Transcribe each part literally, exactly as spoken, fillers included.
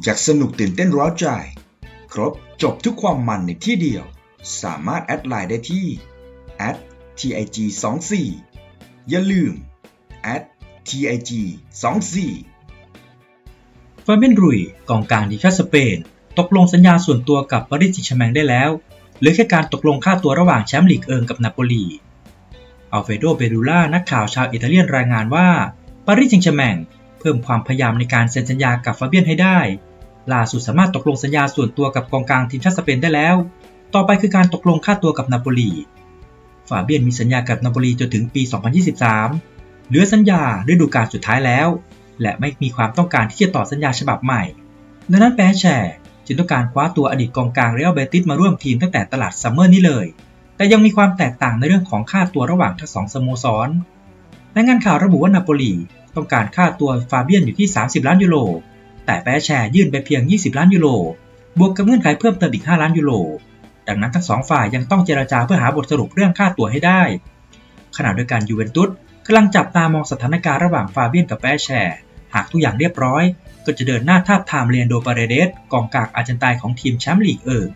จากสนุกตื่นเต้นร้าวใจครบจบทุกความมันในที่เดียวสามารถแอดไลน์ได้ที่ แอท ที ไอ จี ยี่สิบสี่ อย่าลืม แอท ที ไอ จี ยี่สิบสี่ฟาเบียน รุยกองกลางทีมชาติสเปนตกลงสัญญาส่วนตัวกับปารีสแซงต์แชร์แมงได้แล้วเหลือแค่การตกลงค่าตัวระหว่างแชมป์ลีกเอิงกับนาโปลีอัลเฟรโด เบรูล่านักข่าวชาวอิตาเลียนรายงานว่าปารีสแซงต์แชร์แมงเพิ่มความพยายามในการเซ็นสัญญากับฟาเบียนให้ได้ล่าสุดสามารถตกลงสัญญาส่วนตัวกับกองกลางทีมชาติสเปนได้แล้วต่อไปคือการตกลงค่าตัวกับนาโปลีฟาเบียนมีสัญญากับนาโปลีจนถึงปี สองพันยี่สิบสาม เหลือสัญญาฤดูกาลสุดท้ายแล้วและไม่มีความต้องการที่จะต่อสัญญาฉบับใหม่ดังนั้นแปแชร์จึงต้องการคว้าตัวอดีตกองกลางเรอัลเบติสมาร่วมทีมตั้งแต่ตลาดซัมเมอร์นี้เลยแต่ยังมีความแตกต่างในเรื่องของค่าตัวระหว่างทั้งสองสโมสรรายงานข่าวระบุว่านาโปลีต้องการค่าตัวฟาเบียนอยู่ที่สามสิบล้านยูโรแต่แปแชร์ยื่นไปเพียงยี่สิบล้านยูโรบวกกับเงื่อนไขเพิ่มเติมอีกห้าล้านยูโรดังนั้นทั้งสองฝ่ายยังต้องเจรจาเพื่อหาบทสรุปเรื่องค่าตัวให้ได้ขณะเดียวกันยูเวนตุสกำลังจับตามองสถานการณ์ระหว่างฟาเบียนกับแปแชร์หากทุกอย่างเรียบร้อยก็จะเดินหน้าทาบทามเลียนโด ปาเรเดสกองกลางอาร์เจนไตน์ของทีมแชมป์ลีกเอิง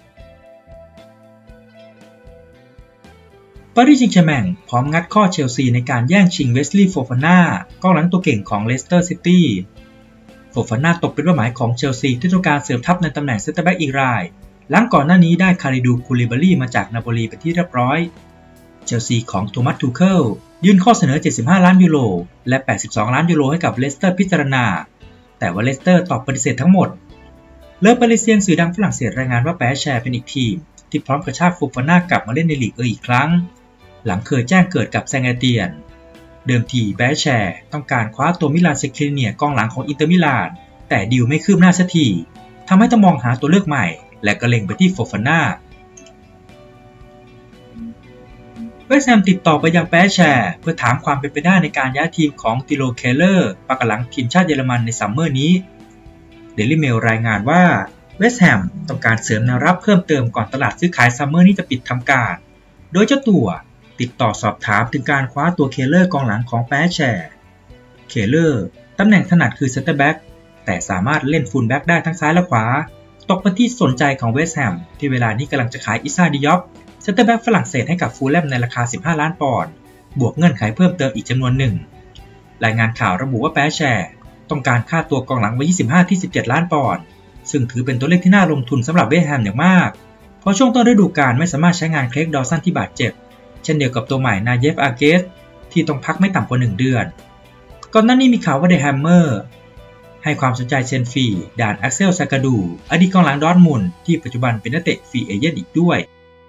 ปารีสแซงต์แชร์แมงพร้อมงัดข้อเชลซีในการแย่งชิงเวสลีย์ โฟฟาน่ากองหลังตัวเก่งของเลสเตอร์ซิตี้โฟฟาน่าตกเป็นเป้าหมายของเชลซีที่ต้องการเสริมทัพในตำแหน่งเซนเตอร์แบ็กอีกรายหลังก่อนหน้านี้ได้คาริดู คูลิบาลีมาจากนาโปลีเป็นที่เรียบร้อยเชลซีของโทมัส ทูเคิลยื่นข้อเสนอเจ็ดสิบห้าล้านยูโรและแปดสิบสองล้านยูโรให้กับเลสเตอร์พิจารณาแต่ว่าเลสเตอร์ตอบปฏิเสธทั้งหมดเลอ ปาริเซียนสื่อดังฝรั่งเศสรายงานว่าแปแชร์เป็นอีกทีมที่พร้อมกระชากโฟฟาน่ากลับมาเล่นในลีกเอิงอีกครั้งหลังเคยแจ้งเกิดกับแซง เอเตียนเดิมทีแปแชร์ต้องการคว้าตัวมิลาน สคริเนียกองหลังของอินเตอร์มิลานแต่ดีลไม่คืบหน้าสักทีทำให้ต้องมองหาตัวเลือกใหม่และก็เล็งไปที่โฟฟาน่าเวสต์แฮมติดต่อไปยังแปแชร์เพื่อถามความเป็นไปได้ในการย้ายทีมของติโล เคเลอร์ปากหลังทีมชาติเยอรมันในซัมเมอร์นี้เดลี่เมลรายงานว่าเวสต์แฮมต้องการเสริมแนวรับเพิ่มเติมก่อนตลาดซื้อขายซัมเมอร์นี้จะปิดทำการโดยเจ้าตัวติดต่อสอบถามถึงการคว้าตัวเคเลอร์กองหลังของแปแชร์เคเลอร์ตำแหน่งถนัดคือเซนเตอร์แบ็กแต่สามารถเล่นฟูลแบ็กได้ทั้งซ้ายและขวาตกเป็นที่สนใจของเวสต์แฮมที่เวลานี้กำลังจะขายอิซา ดิยอปเซนเตอร์แบ็กฝรั่งเศสให้กับฟูลแลมในราคาสิบห้าล้านปอนด์บวกเงื่อนไขเพิ่มเติมอีกจำนวนหนึ่งรายงานข่าวระบุว่าแปแชร์ต้องการค่าตัวกองหลังไว้ยี่สิบห้าที่สิบเจ็ดล้านปอนด์ซึ่งถือเป็นตัวเลขที่น่าลงทุนสำหรับเวสต์แฮมอย่างมากเพราะช่วงต้นฤดูกาลไม่สามารถใช้งานเครก ดอสันที่บาดเจ็บเช่นเดียวกับตัวใหม่นาเยฟ อาเกสที่ต้องพักไม่ต่ำกว่าหนึ่งเดือนก่อนหน้านี้มีข่าวว่าเดอะแฮมเมอร์ให้ความสนใจเชนฟีด่านแอ็กเซล ซากาดูอดีตกองหลังดอร์ทมุนด์ที่ปัจจุบันเป็นนักเตะฟรีเอเจนต์อีกด้วย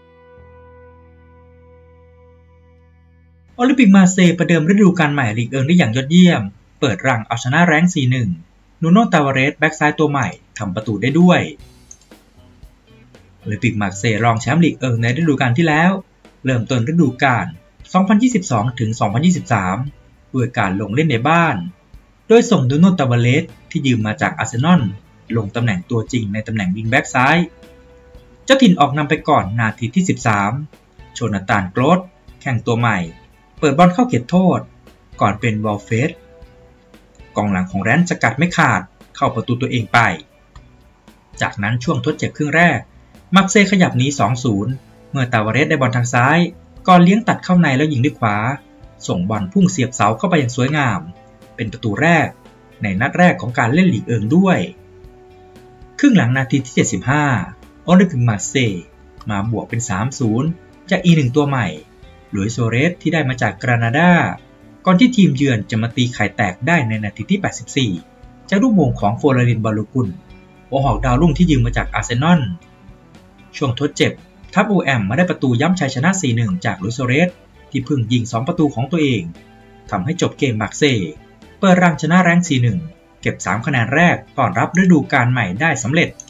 โอลิมปิกมาร์เซย์ประเดิมฤดูกาลใหม่ลีกเอิงได้อย่างยอดเยี่ยมเปิดรังเอาชนะแรงค์ สี่หนึ่ง นูโน่ ตาวาเรสแบ็กซ้ายตัวใหม่ทำประตูได้ด้วยโอลิมปิกมาร์เซย์รองแชมป์ลีกเอิงในฤดูกาลที่แล้วเริ่มต้นฤดูกาล สองพันยี่สิบสองถึงสองพันยี่สิบสาม ด้วยการลงเล่นในบ้านโดยส่งนูโน่ ตาวาเรสที่ยืมมาจากอาร์เซนอลลงตำแหน่งตัวจริงในตำแหน่งวิงแบ็กซ้ายเจ้าถิ่นออกนำไปก่อนนาทีที่สิบสามโชนาธาน โกรธแข่งตัวใหม่เปิดบอลเข้าเขตโทษก่อนเป็นวอลเฟสกองหลังของแรนสกัดไม่ขาดเข้าประตูตัวเองไปจากนั้นช่วงทดเจ็บครึ่งแรกมักเซขยับหนี สองศูนย์ เมื่อตาวาเรสได้บอลทางซ้ายก่อนเลี้ยงตัดเข้าในแล้วยิงด้วยขวาส่งบอลพุ่งเสียบเสาเข้าไปอย่างสวยงามเป็นประตูแรกในนัดแรกของการเล่นลีกเอิงด้วยครึ่งหลังนาทีที่เจ็ดสิบห้าโอลิมปิกมาร์เซย์มาบวกเป็น สามศูนย์ จากอีกหนึ่งตัวใหม่ลุย โซเรสที่ได้มาจากกรานาดาก่อนที่ทีมเยือนจะมาตีไข่แตกได้ในนาทีที่แปดสิบสี่จากลูกโมงของโฟลาริน บาลูกุลหัวหอกดาวรุ่งที่ยืมมาจากอาร์เซนอลช่วงทดเจ็บทัพ โอ แอม มาได้ประตูย้ำชัยชนะ สี่หนึ่ง จากลุย โซเรสที่เพิ่งยิงสองประตูของตัวเองทำให้จบเกมมาร์เซย์เปิดรังชนะแรงค์ สี่หนึ่ง เก็บสามคะแนนแรกต้อนรับฤดูกาลใหม่ได้สำเร็จ